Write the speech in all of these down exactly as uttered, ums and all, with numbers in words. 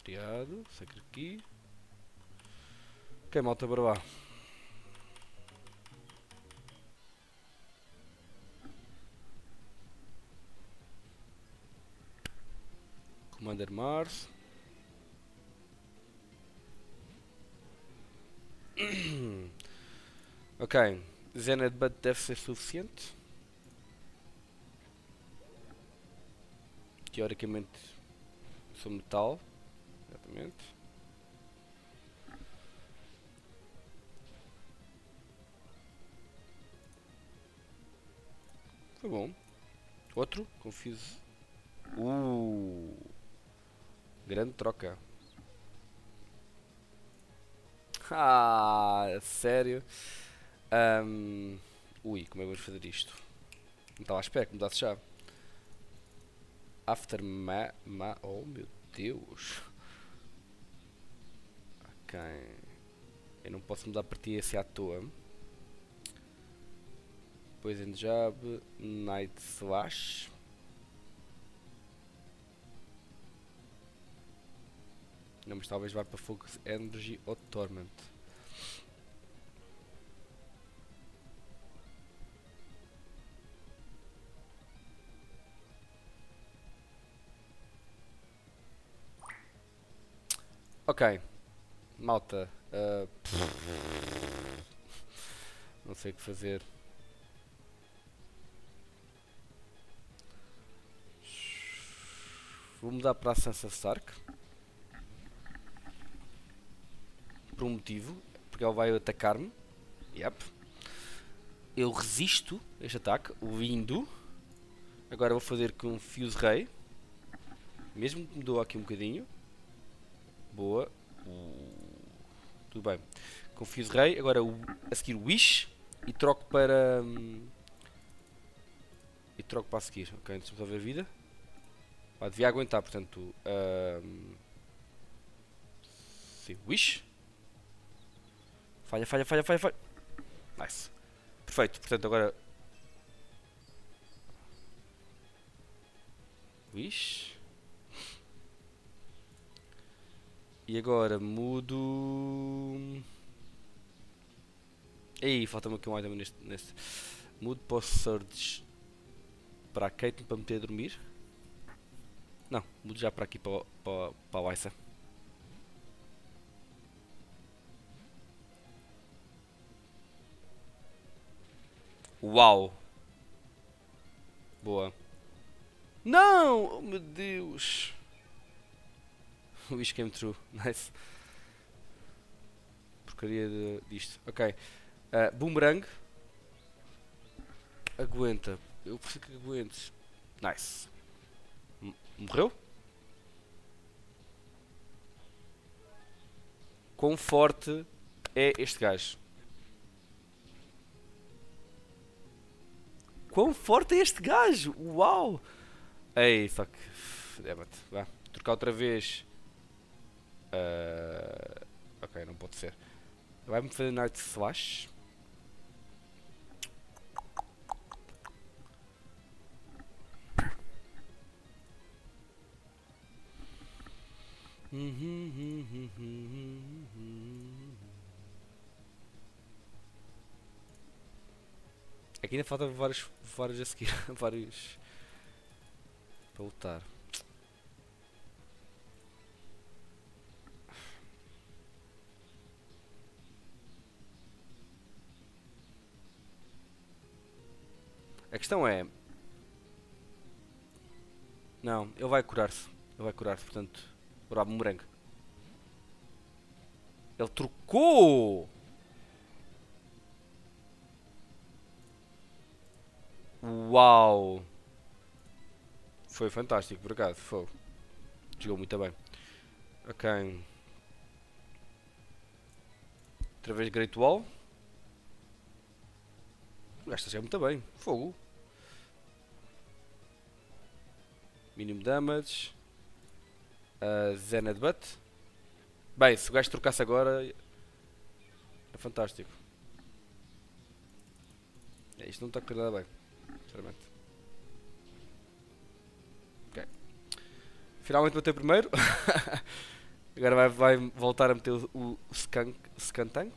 Triado, sacro aqui. Ok, malta, bora lá. Commander Mars. Ok, Zenith Butt deve ser suficiente. Teoricamente sou metal. Exatamente. Foi bom. Outro? Confuse. Uh, grande troca. Ah, sério? Um, ui, como é que vamos fazer isto? Não estava à espera que mudasse já. Aftermath. Ma oh meu Deus. Ok. Eu não posso mudar para ti esse à toa. Poison Jab. Night Slash. Não, mas talvez vá para Focus Energy ou Torment. Ok. Malta. Uh, não sei o que fazer. Vou mudar para a Sansa Stark. Por um motivo. Porque ele vai atacar-me. Yep. Eu resisto este ataque. Lindo. Agora vou fazer com Fuse Ray. Mesmo que me doa aqui um bocadinho. Boa. Uh, tudo bem. Com Fuse Ray. Agora a seguir Wish. E troco para... Hum, e troco para a seguir. Ok, deixa-me só ver a vida. Ah, devia aguentar, portanto... Um, sim, Wish. Falha, falha, falha, falha, falha. Nice. Perfeito, portanto agora... Wish. E agora mudo... Ei, falta-me aqui um item neste, neste. Mudo para o Surge. Para a Caitlyn para meter a dormir. Não, mudo já para aqui para, para, para a Lysa. Uau! Boa. Não! Oh meu Deus! Wish came true. Nice. Porcaria de, disto. Ok. Uh, boomerang. Aguenta. Eu preciso que aguentes. Nice. M morreu? Quão forte é este gajo? Quão forte é este gajo? Uau! Ei, fuck. Damn-it. Vá. Trocar outra vez. Uh, ok, não pode ser. Vai-me fazer Night Slash. Aqui ainda falta vários, vários a seguir. Vários para lutar. A questão é... Não, ele vai curar-se. Ele vai curar-se, portanto... Bora, boomerang. Ele trocou! Uau! Foi fantástico, por acaso. Foi. Jogou muito bem. Ok. Outra vez Great Wall. Esta já é muito bem. Fogo. Minimum damage. Uh, Zenith Butt. Bem, se o gajo trocasse agora... É fantástico. É, isto não está a correr nada bem. Sinceramente. Ok. Finalmente bateu primeiro. Agora vai, vai voltar a meter o, o Skunk, Skuntank.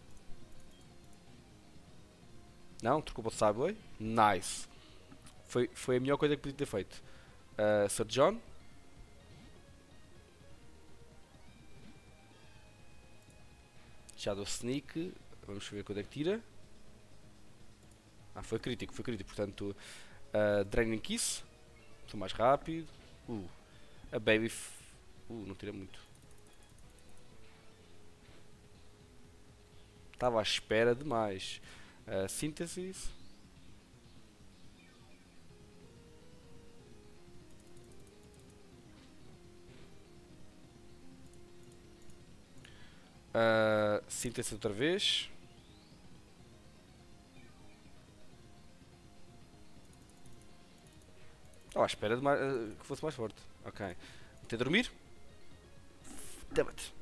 Não, trocou para o Cyboy. Nice. Foi, foi a melhor coisa que podia ter feito. Uh, Sir John. Shadow Sneak. Vamos ver quando é que tira. Ah, foi crítico, foi crítico. Portanto, uh, Draining Kiss. Sou mais rápido. Uh, a Baby. F uh, não tira muito. Estava à espera demais. Uh, Synthesis. Uh, Synthesis outra vez. Estava à espera de mais, uh, que fosse mais forte. Ok. Até dormir. Damn it.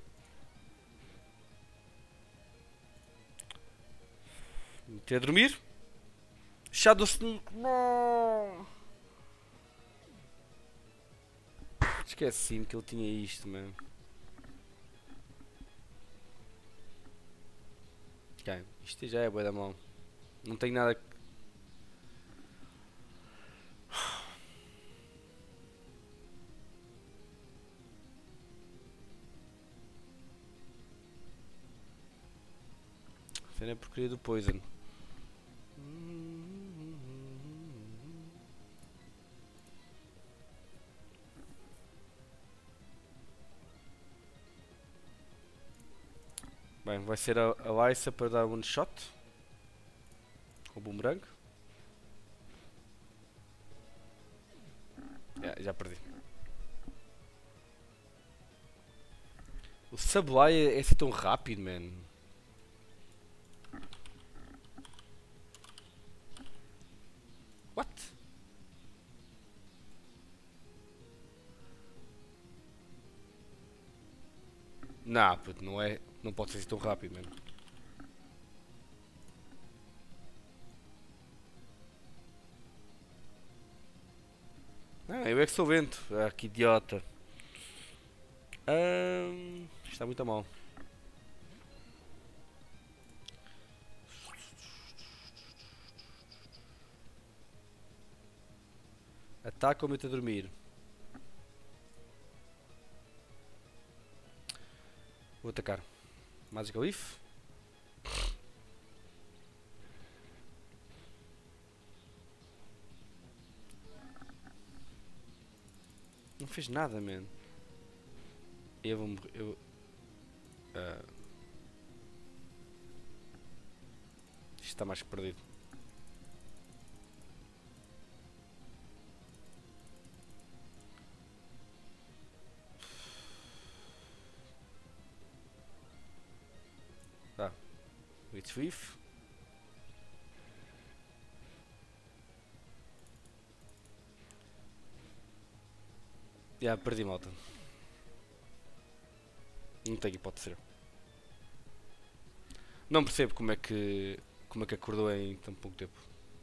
Meter a dormir. Shadow Sneak. Não. Esqueci-me que ele tinha isto, mano. Ok. Isto já é bué da mão. Não tenho nada que... Cena é porcaria do Poison. Bem, vai ser a, a Lysa para dar one shot. O boomerang. Yeah, já perdi. O Sableye é assim tão rápido, man. What? Não, puto, não é. Não pode ser assim tão rápido, man. Ah, eu é que sou lento. Ah, que idiota. Um, está muito a mal. Ataca ou mete a dormir? Vou atacar. Magical Leaf. Não fez nada, man. Eu vou morrer. Eu... Uh... Isto está mais que perdido. Tá. It's Leaf. Já, yeah, perdi, malta. Não tenho hipótese. Não percebo como é que como é que acordou em tão pouco tempo.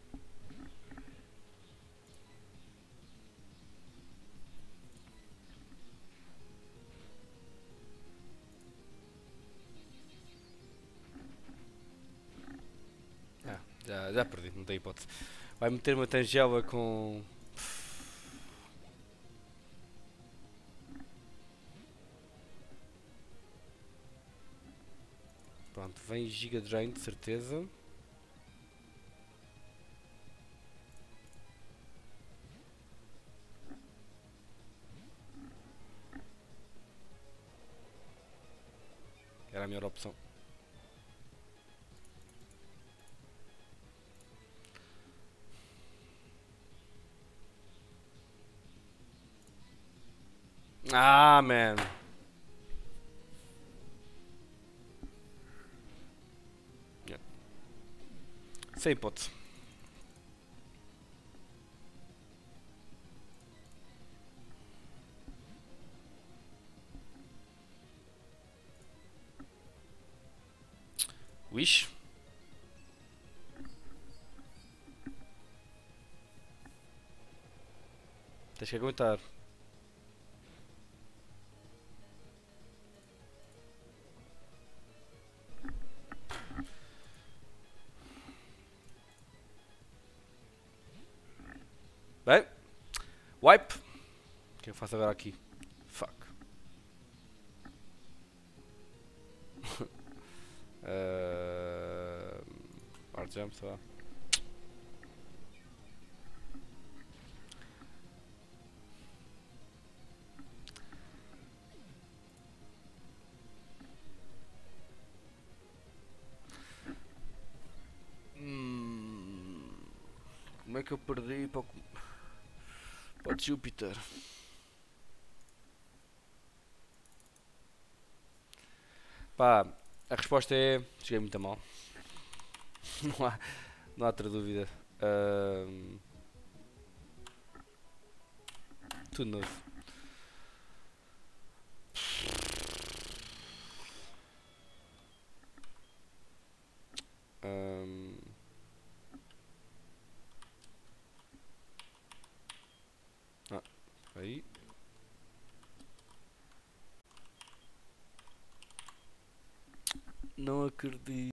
Ah, já, já perdi, não tenho hipótese. Vai meter uma tangela com... Pronto, vem Giga Drain de certeza. Era a melhor opção. Ah, man. Yeah. Sem hipótese. Wish. Tens que aguentar. Bem, wipe. O que eu faço agora aqui? Fuck. uh, Hard jump, sei lá. Hum, como é que eu perdi para o, para o Júpiter? Pá, a resposta é... cheguei muito a mal. não, há, não há outra dúvida. Um, tudo novo. Um, ah, aí. Não acredito.